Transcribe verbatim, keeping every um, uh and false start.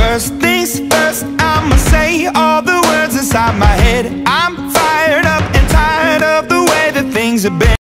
First things first, I'ma say all the words inside my head. I'm fired up and tired of the way that things have been.